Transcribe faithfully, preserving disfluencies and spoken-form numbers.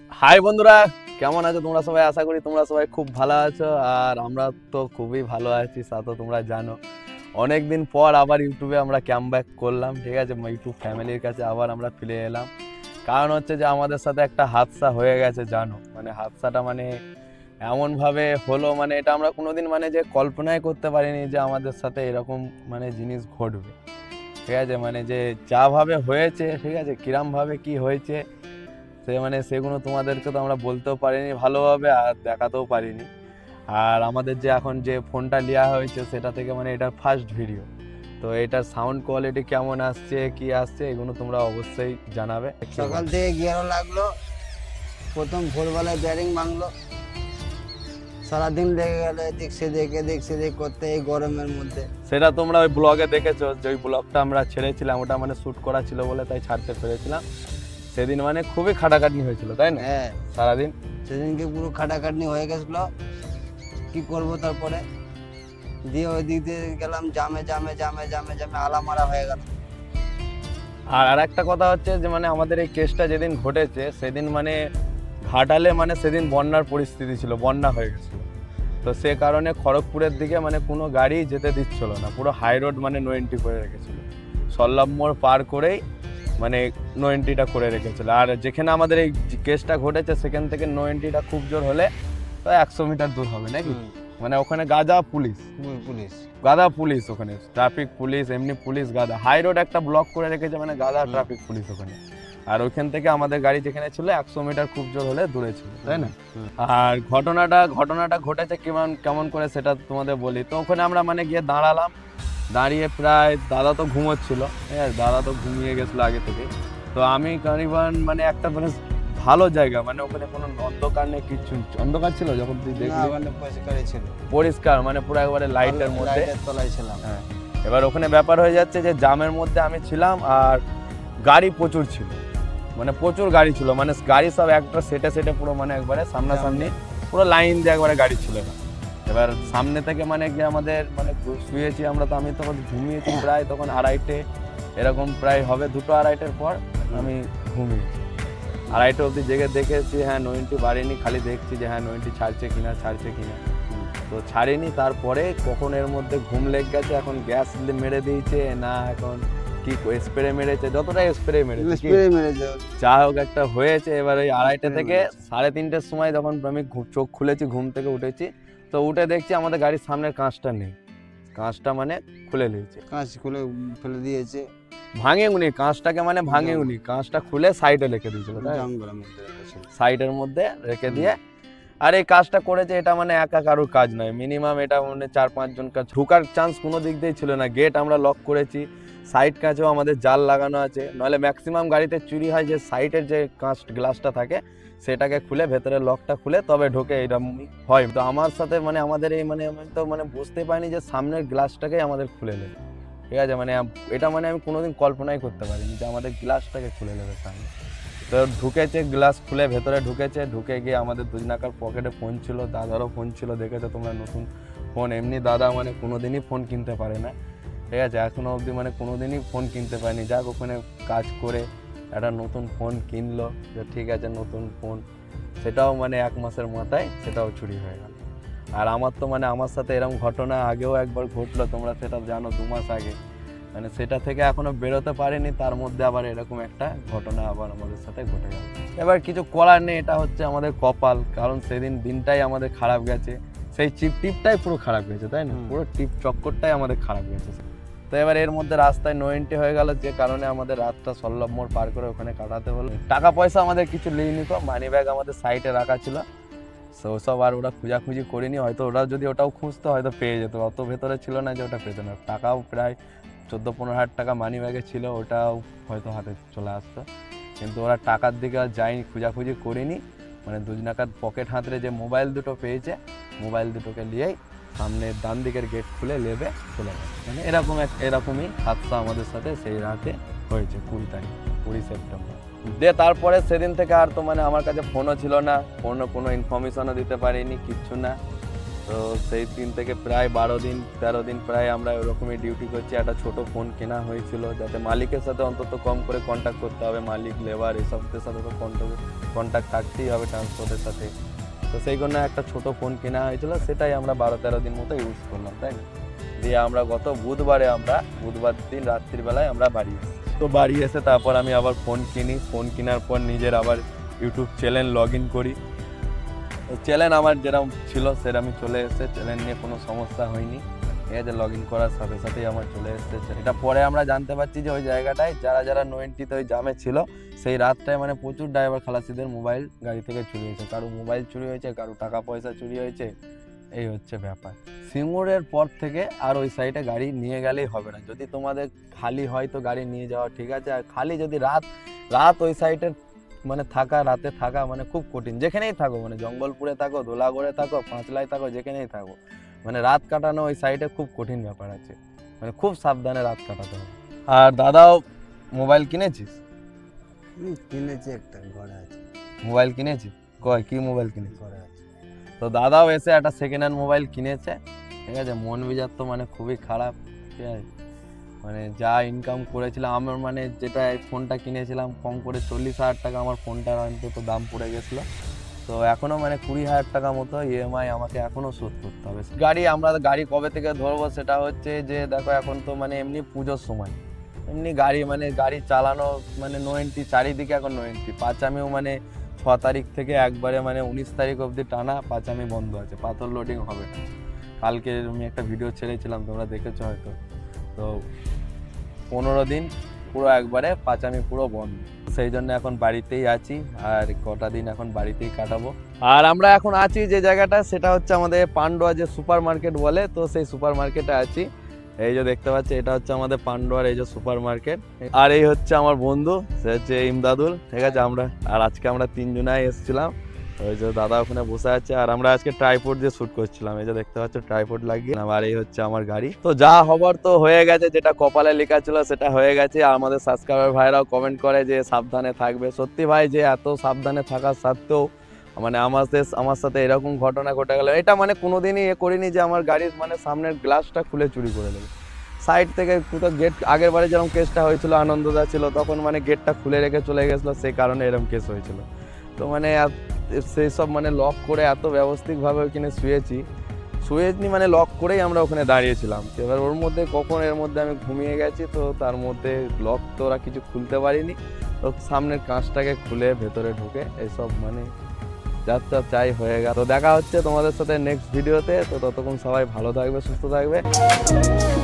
High বন্ধুরা, কেমন আছো তোমরা সবাই? আশা করি তোমরা সবাই খুব ভালো আছো, আর আমরা তো খুবই ভালো আছি। তা তো তোমরা জানো, অনেকদিন পর আবার ইউটিউবে আমরা ক্যাম ব্যাক করলাম, ঠিক আছে। ইউটিউব ফ্যামিলির কাছে আবার আমরা ফিরে এলাম। কারণ হচ্ছে যে আমাদের সাথে একটা হাদসা হয়ে গেছে, জানো। মানে হাদসাটা মানে এমনভাবে হলো, মানে এটা আমরা কোনোদিন মানে যে কল্পনাই করতে পারিনি যে আমাদের সাথে এরকম মানে জিনিস ঘটবে, ঠিক আছে। মানে যে যাভাবে হয়েছে, ঠিক আছে, কিরমভাবে কি হয়েছে সে মানে সেগুলো তোমাদেরকে তো আমরা বলতেও পারিনি ভালোভাবে, আর দেখাতেও পারিনি। আর আমাদের যে এখন যে ফোনটা নেওয়া হয়েছে সেটা থেকে মানে এটা ফার্স্ট ভিডিও, তো এটার সাউন্ড কোয়ালিটি কেমন আসছে কি আসছে এগুলো তোমরা অবশ্যই জানাবে। সকাল থেকে গিয়ারও লাগলো, প্রথম ভোরবেলায় ব্যারিং ভাঙলো, সারাদিন লেগে গেল এদিক সেদিক এদিক সেদিক করতে এই গরমের মধ্যে। সেটা তোমরা ওই ব্লগে দেখেছো, যে ওই ব্লগটা আমরা ছেড়েছিলাম, ওটা মানে শ্যুট করা ছিল বলে তাই ছাড়তে পেরেছিলাম। সেদিন মানে খুবই খাটাখাটনি হয়েছিল, তাই না? হ্যাঁ, সারাদিন সেদিনকে পুরো খাটাখাটনি হয়ে গেছিলো। কি করব তারপরে দিয়ে ওই দিক দিয়ে গেলাম, জামে জামে জামে জামে জামে আলামারা হয়ে গেল। আর আর একটা কথা হচ্ছে যে মানে আমাদের এই কেসটা যেদিন ঘটেছে সেদিন মানে ঘাটালে মানে সেদিন বন্যার পরিস্থিতি ছিল, বন্যা হয়ে গেছিলো। তো সে কারণে খড়গপুরের দিকে মানে কোনো গাড়ি যেতে দিচ্ছিল না, পুরো হাই রোড মানে নো এন্ট্রি করে রেখেছিলো। সল্লভ মোড় পার করেই মানে নো এন্ট্রিটা করে রেখেছিলো। আর যেখানে আমাদের এই কেসটা ঘটেছে সেখান থেকে নো এন্ট্রিটা খুব জোর হলে তো একশো মিটার দূর হবে নাকি। মানে ওখানে গাদা পুলিশ পুলিশ গাদা পুলিশ ওখানে ট্রাফিক পুলিশ, এমনি পুলিশ গাদা। হাই রোড একটা ব্লক করে রেখেছে, মানে গাদা ট্রাফিক পুলিশ ওখানে। আর ওইখান থেকে আমাদের গাড়ি যেখানে ছিল একশো মিটার খুব জোর হলে দূরে ছিল, তাই না? আর ঘটনাটা ঘটনাটা ঘটেছে কেমন কেমন করে সেটা তোমাদের বলি। তো ওখানে আমরা মানে গিয়ে দাঁড়ালাম, দাঁড়িয়ে প্রায় দাদা তো ঘুমোচ্ছিল, হ্যাঁ দাদা তো ঘুমিয়ে গেছিলো আগে থেকে। তো আমি কারিবান মানে একটা মানে ভালো জায়গা, মানে ওখানে কোনো অন্ধকার নেই, কিচ্ছু অন্ধকার ছিল যখন তুই দেখলি, ছিল পরিষ্কার মানে পুরো একবারে লাইটের মধ্যে তলায় ছিলাম। হ্যাঁ, এবার ওখানে ব্যাপার হয়ে যাচ্ছে যে জামের মধ্যে আমি ছিলাম, আর গাড়ি প্রচুর ছিল, মানে প্রচুর গাড়ি ছিল, মানে গাড়ি সব একটা সেটে সেটে পুরো মানে একবারে সামনাসামনি পুরো লাইন দিয়ে একবারে গাড়ি ছিল না। এবার সামনে থেকে মানে গিয়ে আমাদের মানে শুয়েছি আমরা, তো আমি তখন ঘুমিয়েছি প্রায় তখন আড়াইটে এরকম প্রায় হবে, দুটো আড়াইটের পর আমি ঘুমিয়েছি। আড়াইটে অবধি জেগে দেখেছি হ্যাঁ নোয়েন্টি বাড়েনি, খালি দেখছি যে হ্যাঁ নোয়েন্টি ছাড়ছে কিনা ছাড়ছে কিনা তো ছাড়েনি। তারপরে কখন এর মধ্যে ঘুম লেগে গেছে, এখন গ্যাস মেরে দিয়েছে না এখন কি স্প্রে মেরেছে, যতটা স্প্রে মেরেছে যা হোক একটা হয়েছে। এবার ওই আড়াইটে থেকে সাড়ে তিনটের সময় যখন আমি চোখ খুলেছি, ঘুম থেকে উঠেছি, তো উঠে দেখছি আমাদের গাড়ির সামনের কাঁচটা নেই, কাঁচটা মানে খুলে নিয়েছে, কাঁচ খুলে ফেলে দিয়েছে, ভাঙে উনি কাঁচটাকে, মানে ভাঙে উনি কাঁচটা খুলে সাইডে রেখে দিয়েছিল, সাইডের মধ্যে রেখে দিয়ে। আর এই কাজটা করেছে এটা মানে একা কারোর কাজ নয়, মিনিমাম এটা মানে চার পাঁচজন কাজ। ঢুকার চান্স কোনো দিক দিয়ে ছিল না, গেট আমরা লক করেছি, সাইড কাঁচেও আমাদের জাল লাগানো আছে। নাহলে ম্যাক্সিমাম গাড়িতে চুরি হয় যে সাইডের যে কাঁচ গ্লাসটা থাকে সেটাকে খুলে ভেতরের লকটা খুলে তবে ঢোকে, এরকম হয়। তো আমার সাথে মানে আমাদের এই মানে আমি তো মানে বুঝতে পারিনি যে সামনের গ্লাসটাকেই আমাদের খুলে নেবে, ঠিক আছে। মানে এটা মানে আমি কোনোদিন কল্পনাই করতে পারিনি যে আমাদের গ্লাসটাকে খুলে নেবে সামনে। তো ঢুকেছে, গ্লাস খুলে ভেতরে ঢুকেছে, ঢুকে গিয়ে আমাদের দুজনাকার পকেটে ফোন ছিল, দাদারও ফোন ছিল, দেখেছো তোমরা নতুন ফোন। এমনি দাদা মানে কোনোদিনই ফোন কিনতে পারে না, ঠিক আছে, এখনো অবধি মানে কোনোদিনই ফোন কিনতে পারেনি। যাক ওখানে কাজ করে একটা নতুন ফোন কিনলো, যে ঠিক আছে নতুন ফোন, সেটাও মানে এক মাসের মাথায় সেটাও চুরি হয়ে গেল। আর আমার তো মানে আমার সাথে এরকম ঘটনা আগেও একবার ঘটলো, তোমরা সেটা জানো, দু মাস আগে, মানে সেটা থেকে এখনো বেরোতে পারেনি, তার মধ্যে আবার এরকম একটা ঘটনা আবার আমাদের সাথে ঘটে গেল। এবার কিছু করার নেই, এটা হচ্ছে আমাদের কপাল, কারণ সেদিন দিনটাই আমাদের খারাপ গেছে, সেই চিপ টিপটাই পুরো খারাপ গেছে, তাই না? পুরো টিপ চক্করটাই আমাদের খারাপ গেছে। তো এবার এর মধ্যে রাস্তায় নো এন্ট্রি হয়ে গেল, যে কারণে আমাদের রাতটা সল্লভ মোড় পার করে ওখানে কাটাতে হলো। টাকা পয়সা আমাদের কিছু নিইনি, তো মানি ব্যাগ আমাদের সাইডে রাখা ছিল, তো ওসব আর ওরা খোঁজাখুঁজি করিনি, হয়তো ওরা যদি ওটাও খুঁজতো হয়তো পেয়ে যেত, অত ভেতরে ছিল না যে ওটা পেতো না। টাকাও প্রায় চোদ্দো পনেরো হাজার টাকা মানি ব্যাগে ছিল, ওটাও হয়তো হাতে চলে আসতো, কিন্তু ওরা টাকার দিকে আর যায়নি, খোঁজাখুঁজি করিনি। মানে দুজনাকার পকেট হাতরে যে মোবাইল দুটো পেয়েছে, মোবাইল দুটোকে নিয়েই সামনে ডান দিকের গেট খুলে নেবে চলে গেছে। মানে এরকম এক এরকমই হাদসা আমাদের সাথে সেই রাতে হয়েছে, কুড়ি তারিখ কুড়ি সেপ্টেম্বর দিয়ে। তারপরে সেদিন থেকে আর তো মানে আমার কাছে ফোনও ছিল না, ফোনও কোনো ইনফরমেশনও দিতে পারিনি, কিচ্ছু না। তো সেই দিন থেকে প্রায় বারো দিন তেরো দিন প্রায় আমরা ওরকমই ডিউটি করছি। একটা ছোট ফোন কেনা হয়েছিল যাতে মালিকের সাথে অন্তত কম করে কন্ট্যাক্ট করতে হবে, মালিক লেবার এসবের সাথে তো কন্ট্যাক্ট থাকতেই হবে ট্রান্সপোর্টের সাথে। তো সেই জন্য একটা ছোট ফোন কেনা হয়েছিল, সেটাই আমরা বারো তেরো দিন মতো ইউজ করলাম, তাই না? দিয়ে আমরা গত বুধবারে আমরা বুধবার দিন রাত্রিবেলায় আমরা বাড়ি এসেছি। তো বাড়ি এসে তারপর আমি আবার ফোন কিনি, ফোন কেনার পর নিজের আবার ইউটিউব চ্যানেল লগ ইন করি। চ্যানেল আমার যেরকম ছিল সেরকমই চলে এসেছে, চ্যানেল নিয়ে কোনো সমস্যা হয়নি। ঠিক আছে, লগ ইন করার সাথে সাথেই আমার চলে এসেছে। এটা পরে আমরা জানতে পারছি যে ওই জায়গাটায় যারা যারা নোয়েন্টিতে ওই জামে ছিল সেই রাতটায় মানে প্রচুর ড্রাইভার খালাসিদের মোবাইল গাড়ি থেকে চুরি হয়েছে, কারো মোবাইল চুরি হয়েছে, কারো টাকা পয়সা চুরি হয়েছে, এই হচ্ছে ব্যাপার। সিঙ্গুরের পর থেকে আর ওই সাইডে গাড়ি নিয়ে গেলেই হবে না। যদি তোমাদের খালি হয় তো গাড়ি নিয়ে যাওয়া ঠিক আছে, আর খালি যদি রাত রাত ওই সাইডের মানে থাকা, রাতে থাকা মানে খুব কঠিন। যেখানেই থাকো, মানে জঙ্গলপুরে থাকো, ধোলাগড়ে থাকো, পাঁচলায় থাকো, যেখানেই থাকো, মানে রাত কাটানো ওই সাইডে খুব কঠিন ব্যাপার আছে, মানে খুব সাবধানে রাত কাটাতে হবে। আর দাদাও মোবাইল কিনেছিস? হুম, কিনেছি, একটা ঘরে আছে। মোবাইল কিনেছি? কয় কি মোবাইল কিনেছি? ঘরে আছে। তো দাদাও এসে একটা সেকেন্ড হ্যান্ড মোবাইল কিনেছে। ঠিক আছে, মন মেজাজ তো মানে খুবই খারাপ। ঠিক আছে, মানে যা ইনকাম করেছিলাম আমার, মানে যেটা এই ফোনটা কিনেছিলাম কম করে চল্লিশ হাজার টাকা আমার ফোনটার অন্তত দাম পড়ে গেছিলো। তো এখনও মানে কুড়ি হাজার টাকা মতো ইএমআই আমাকে এখনও শোধ করতে হবে। গাড়ি আমরা গাড়ি কবে থেকে ধরবো সেটা হচ্ছে যে দেখো এখন তো মানে এমনি পুজোর সময়, এমনি গাড়ি মানে গাড়ি চালানো মানে নোয়েন্টি চারিদিকে এখন নোয়েন্টি। পাঁচামিও মানে ছ তারিখ থেকে একবারে মানে উনিশ তারিখ অবধি টানা পাঁচামি বন্ধ আছে, পাথর লোডিং হবে না। কালকে আমি একটা ভিডিও ছেড়েছিলাম, তোমরা দেখেছো হয়তো। তো পনেরো দিন পুরো একবারে পাঁচামি পুরো বন্ধ, সেই জন্য এখন বাড়িতেই আছি, আর কটা দিন এখন বাড়িতেই কাটাবো। আর আমরা এখন আছি যে জায়গাটা সেটা হচ্ছে আমাদের পান্ডুয়া যে সুপার মার্কেট বলে, তো সেই সুপার মার্কেটে আছি। এই যে দেখতে পাচ্ছি এটা হচ্ছে আমাদের পান্ডুয়ার এই যে সুপার মার্কেট, আর এই হচ্ছে আমার বন্ধু, সে হচ্ছে ইমদাদুল। ঠিক আছে, আমরা আর আজকে আমরা তিনজনাই এসেছিলাম। ওই যে দাদা ওখানে বসে আছে, আর আমরা আজকে ট্রাইপড দিয়ে শুট করছিলাম। এই যে দেখতে পাচ্ছ ট্রাইপড লাগিয়ে, আর এই হচ্ছে আমার গাড়ি। তো যা হবার তো হয়ে গেছে, যেটা কপালে লেখা ছিল সেটা হয়ে গেছে। আর আমাদের সাবস্ক্রাইবার ভাইরাও কমেন্ট করে যে সাবধানে থাকবে। সত্যি ভাই, যে এত সাবধানে থাকার সত্ত্বেও মানে আমাদের আমার সাথে এরকম ঘটনা ঘটে গেল, এটা মানে কোনোদিনই এ করিনি যে আমার গাড়ির মানে সামনের গ্লাসটা খুলে চুরি করে দেবে সাইড থেকে। কোথাও গেট, আগের বারে যেরকম কেসটা হয়েছিল আনন্দদা ছিল তখন মানে গেটটা খুলে রেখে চলে গেছিলো, সেই কারণে এরকম কেস হয়েছিল। তো মানে সেই সব মানে লক করে এত ব্যবস্থিতভাবে ওইখানে শুয়েছি, শুয়েছি মানে লক করেই আমরা ওখানে দাঁড়িয়েছিলাম। এবার ওর মধ্যে কখন এর মধ্যে আমি ঘুমিয়ে গেছি, তো তার মধ্যে লক তো ওরা কিছু খুলতে পারিনি, তো সামনের কাঁচটাকে খুলে ভেতরে ঢুকে এইসব মানে যাত্রা চাই হয়ে গেল। তো দেখা হচ্ছে তোমাদের সাথে নেক্সট ভিডিওতে। তো ততক্ষণ সবাই ভালো থাকবে, সুস্থ থাকবে।